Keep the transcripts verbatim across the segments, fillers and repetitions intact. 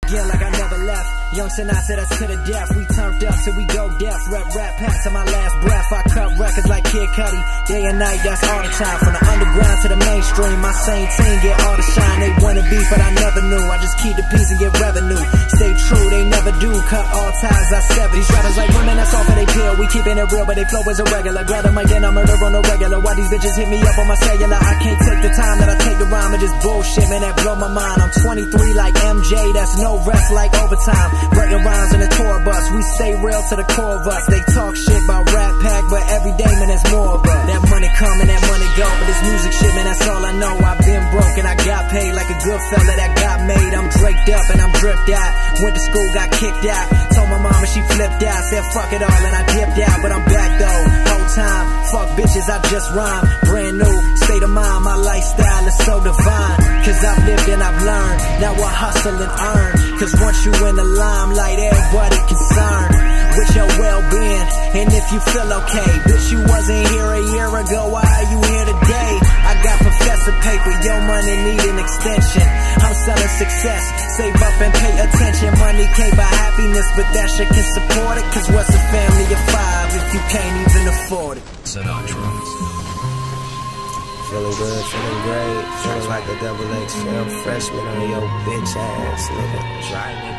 again like I never left. Young Sinai said us to the death. We turned up till we go deaf. Rep rap packs to my last breath. I cut records like Kid Cudi. Day and night, that's all the time. From the underground to the mainstream, my same team get all the shine. They wanna beef, but I never knew. I just keep the peace and get revenue. Stay true, they never do. Cut all ties, I sever. These rappers like women, that's off of they pill. We keeping it real, but they flow as a regular. Grab them again, I murder on the regular. Why these bitches hit me up on my cellular? I can't take the time that I take the rhyme and just bullshit, man, that blow my mind. I'm twenty-three like M J, that's no rest like overtime. Writing rhymes in the tour bus, we stay real to the core of us. They talk shit about Rat Pack, but every day, man, there's more of us. That money come and that money go, but this music shit, man, that's all I know. I've been broke and I got paid like a good fella that got made. I'm draped up and I'm dripped out. Went to school, got kicked out. Told my mama she flipped out. Said fuck it all and I dipped out, but I'm back though. Whole time, fuck bitches, I just rhyme. Brand new state of mind, my lifestyle is so divine. Cause I've lived and I've learned. Now I hustle and earn. Cause once you in the limelight, everybody concerned with your well-being. And if you feel okay, bitch, you wasn't here a year ago, why are you here today? I got professor paper, your money need an extension. I'm selling success, save up and pay attention. Money can't buy happiness, but that shit can support it. Cause what's a family of five if you can't even afford it? Sinatra. Feeling good, feeling great, feeling like a double X film freshman on your bitch ass, nigga. Try me.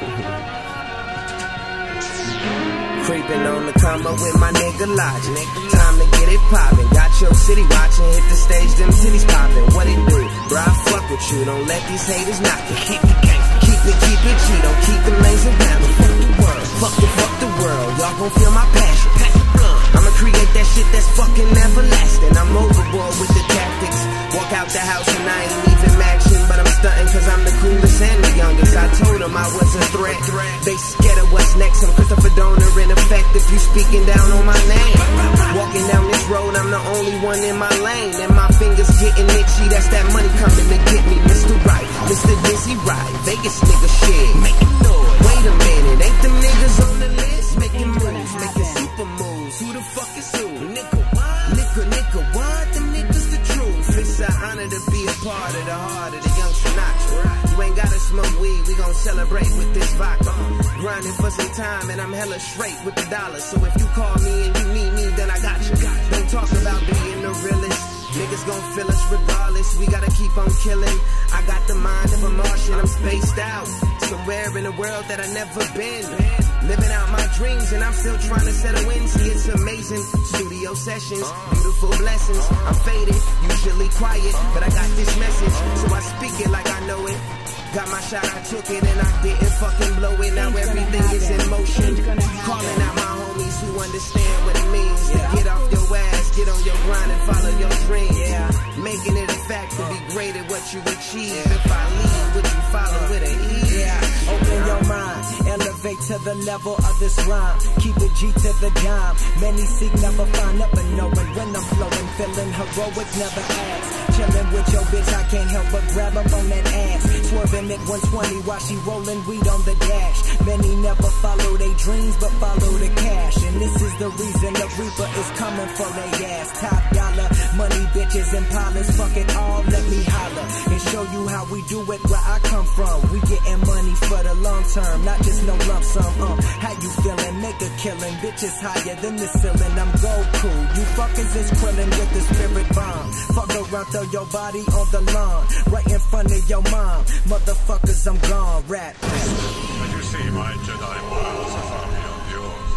Creeping on the come up with my nigga Logic. Time to get it poppin'. Got your city watching, hit the stage, them titties poppin'. What it do? Bro, I fuck with you, don't let these haters knock it. Keep it, keep it, keep it G, don't keep the lanes around me. Fuck the world, fuck the, fuck the world. Y'all gon' feel my passion. I'ma create that shit that's fucking everlasting. I'm overboard with the tactics. Walk out the house and I ain't even matching, but I'm stunting cause I'm the coolest and the youngest. I told them I was a threat. They scared of what's next. I'm Christopher Donor in effect if you speaking down on my name. Walking down this road, I'm the only one in my lane. And my fingers getting itchy, that's that money coming to get me. Mister Right, Mister Dizzy Right, Vegas nigga shit. Making noise. Wait a minute, ain't them niggas on the list? Making moves, making super moves. Who the fuck is who? Nigga, what? Nigga, nigga, what? Them niggas the truth. It's an honor to be a part of the heart of the young Sinatra. You ain't gotta smoke weed, we gon' celebrate with this vodka. Grinding for some time and I'm hella straight with the dollars. So if you call me and you need me, then I got you. Don't talk about being the realest. Niggas gon' feel us regardless, we gotta keep on killing. I got the mind of a Martian, I'm spaced out somewhere in a world that I never been. Living out my dreams and I'm still trying to settle in. See, it's amazing, studio sessions, beautiful blessings. I'm faded, usually quiet, but I got this message, so I speak it like I know it. Got my shot, I took it and I didn't fucking blow it. Now everything is in motion. Calling out my homies who understand what it means to get off your ass, get on your grind and follow your dreams. Making it a fact to be great at what you achieve. If I lead, would you follow with an E? Yeah, open your mind, elevate to the level of this rhyme. Keep the G to the dime. Many seek, never find up and knowing when I'm flowing, feeling heroic, never ask. Chilling with your bitch, I can't help but grab up on that ass. Swerving at one twenty while she rolling weed on the dash. Many never follow their dreams, but follow the cash. And this is the reason the Reaper is coming for their ass. Top dollar, money, bitches, and pilots. Fuck it all, let me holler and show you how we do it where I come from. We getting money for the long term, not just no lump sum. Uh, how you feeling? Make a killing. Bitches higher than the ceiling. I'm Goku. You fuckers is quilling with the spirit bomb. Fuck around, throw your body on the lawn, right in front of your mom. Motherfuckers, I'm gone. Rap. But you see, my Jedi worlds are far beyond yours.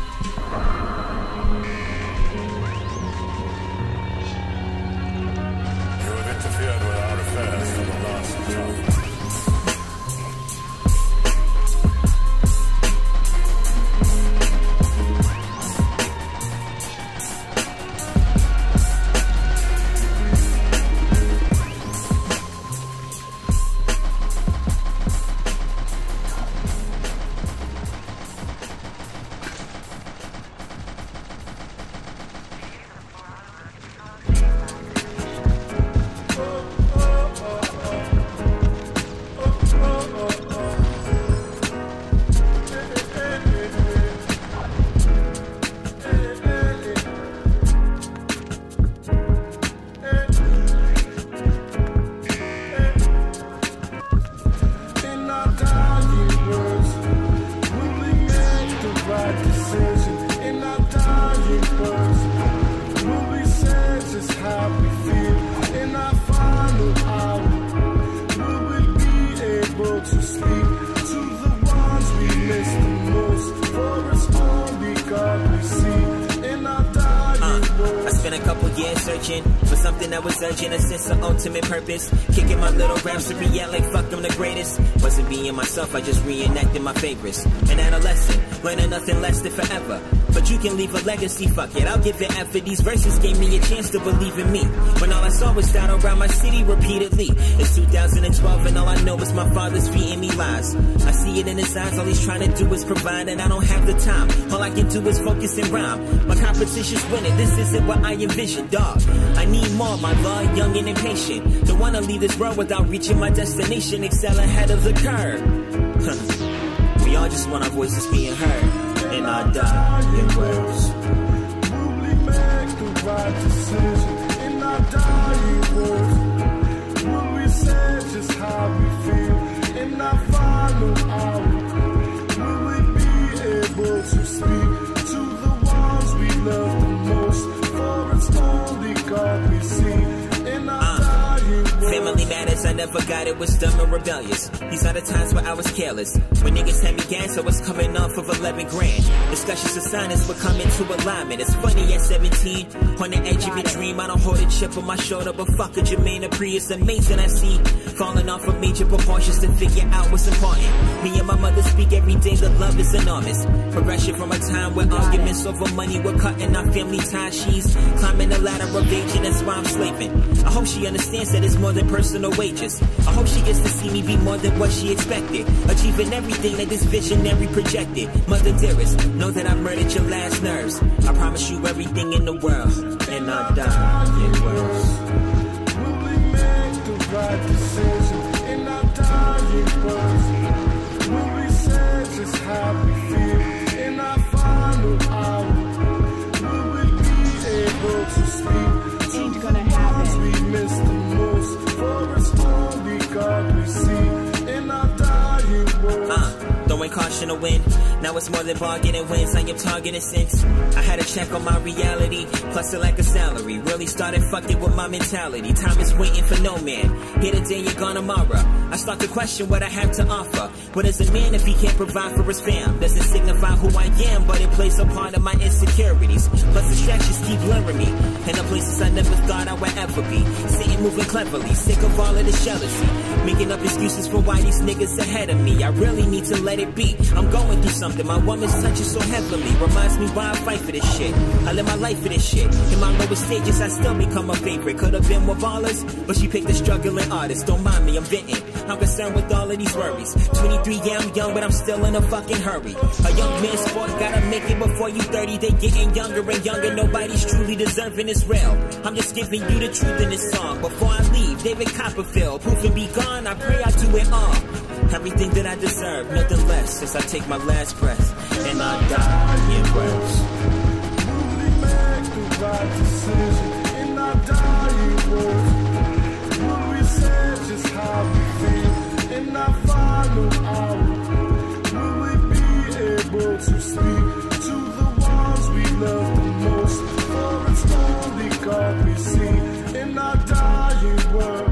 You have interfered with our affairs for the last time. searching for something that was urgent, a sense of ultimate purpose. Kicking my little rhapsody out like fuck, I'm the greatest. Wasn't being myself, I just reenacted my favorites. An adolescent, learning nothing less than forever. But you can leave a legacy, fuck it, I'll give it effort. These verses gave me a chance to believe in me, when all I saw was doubt around my city repeatedly. It's two thousand twelve and all I know is my father's feeding me lies. I see it in his eyes, all he's trying to do is provide, and I don't have the time. All I can do is focus and rhyme. My competition's winning, this isn't what I envisioned, dog. I need more, my love, young and impatient. Don't wanna leave this world without reaching my destination. Excel ahead of the curve. Huh. We all just want our voices being heard in our dying words. Will we make the right decision in our dying words? Will we say just how we feel in our final hour? Will we be able to speak to the ones we love the most? For it's only God we see in our uh. Family matters, I never got it, was dumb and rebellious. These are the times where I was careless. When niggas had me gas, I was coming off of eleven grand. Discussions of silence were coming to alignment. It's funny at seventeen, on the edge of your dream. I don't hold a chip on my shoulder, but fuck a Jermaine Apri. It's amazing I see, falling off of major proportions to figure out what's important. Me and my mother speak every day, the love is enormous. Progression from a time where arguments over money were cutting our family ties. She's climbing the ladder of age, and that's why I'm slaving. I hope she understands that it's more than personal wages. I hope she gets to see me be more than what she expected, achieving everything that this visionary projected. Mother dearest, know that I murdered your last nerves. I promise you everything in the world, and I'll die in words. Will we make the right decision in our dying words? Will we say just how we feel in our final hour? Will we be able to speak to the ones we miss the most? For it's only God we see in our dying words. Uh, throwing caution to win. Now it's more than bargaining wins. I am targeting since I had a check on my reality, plus a lack of salary. Really started fucking with my mentality. Time is waiting for no man. Here today, you're gone tomorrow. I start to question what I have to offer. What is a man if he can't provide for his fam? Doesn't signify who I am, but it plays a part of my insecurities. Plus distractions keep luring me, and the places I never thought I would ever be. Sitting moving cleverly, sick of all of this jealousy, making up excuses for why these niggas ahead of me. I really need to let it be. I'm going through something, my woman's touch is so heavily. Reminds me why I fight for this shit. I live my life for this shit. In my lowest stages, I still become a favorite. Could have been with ballers, but she picked a struggling artist. Don't mind me, I'm venting. I'm concerned with all of these worries. twenty-three, yeah, I'm young, but I'm still in a fucking hurry. A young man's sport, gotta make it before you thirty. They getting younger and younger, nobody's truly deserving this real. I'm just giving you the truth in this song. Before I leave, David Copperfield, proof and be gone, I pray I do it all. Everything that I deserve, nothing less, as I take my last breath, and I die in words. Will we make the right decision in our dying words? Will we say just how we feel in our final hour? Will we be able to speak to the ones we love the most? For it's only God we see in our dying words.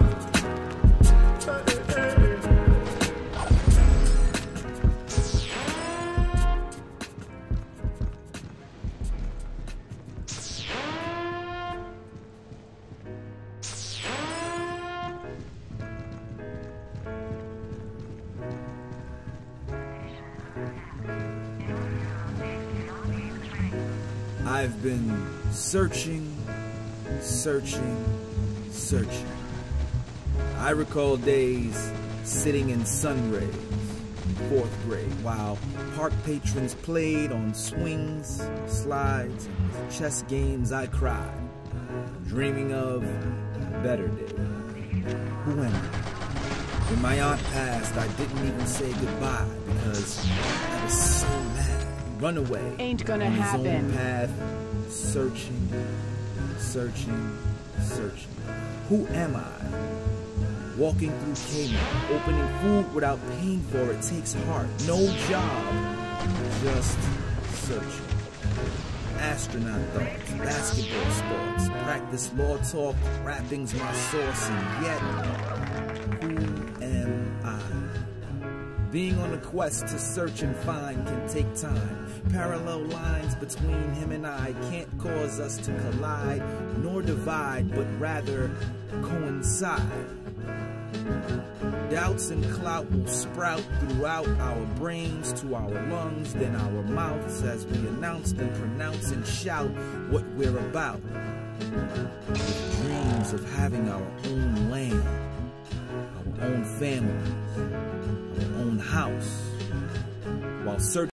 I've been searching, searching, searching. I recall days sitting in sun rays, fourth grade, while park patrons played on swings, slides, and with chess games. I cried, dreaming of a better day. Who am I? When my aunt passed, I didn't even say goodbye because I was so mad. Run away. Ain't gonna on happen. His own path, searching, searching, searching. Who am I? Walking through Kmart, opening food without paying for it takes heart. No job, just searching. Astronaut thoughts, basketball sports, practice law talk, rapping's my source, and yet, who am I? Being on a quest to search and find can take time. Parallel lines between him and I can't cause us to collide nor divide, but rather coincide. Doubts and clout will sprout throughout our brains to our lungs, then our mouths as we announce and pronounce and shout what we're about. With dreams of having our own land, our own families, our own house, while searching